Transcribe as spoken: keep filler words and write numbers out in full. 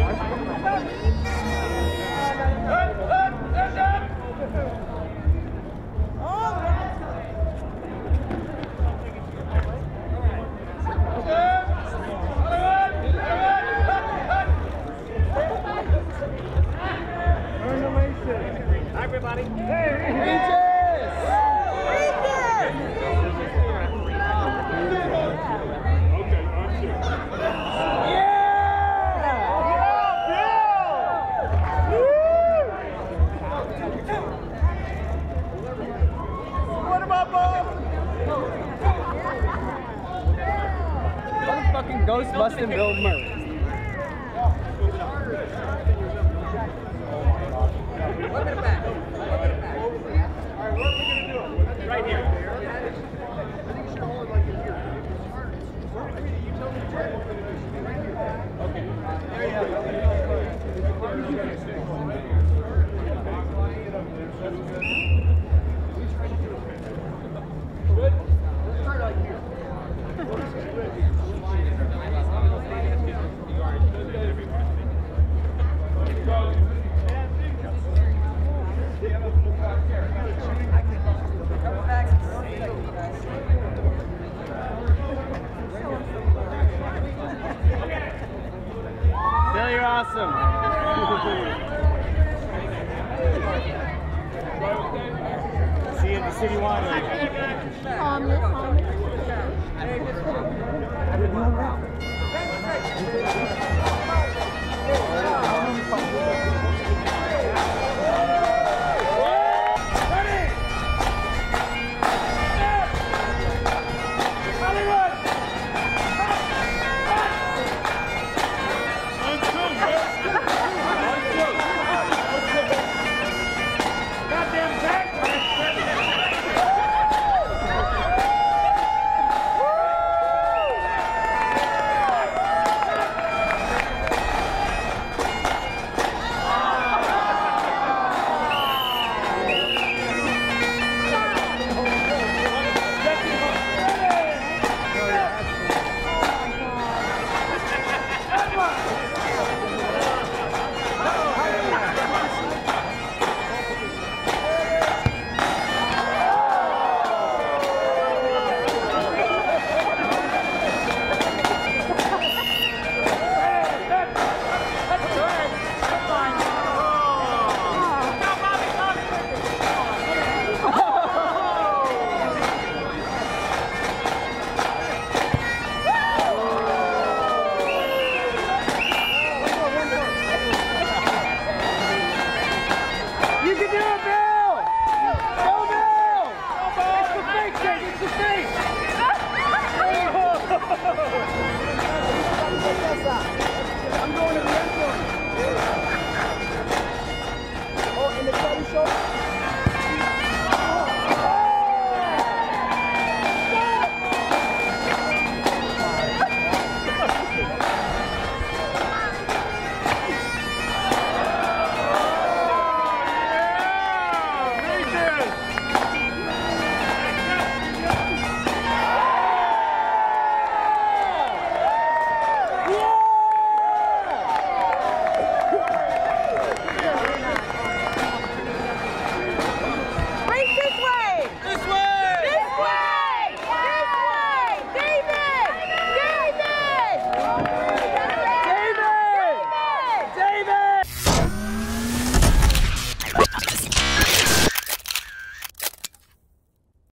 Everybody. Hey, Regis! Fucking ghost busting Bill Murray. Flip it back. Flip it back. Alright, where are we gonna do it? Right here. I think you should hold it like you're here. I mean, you tell me to try. Right here. Okay. There you go. Good. Let's start like here. Bill, you're awesome. See you at the City Winery. Calmness, calmness.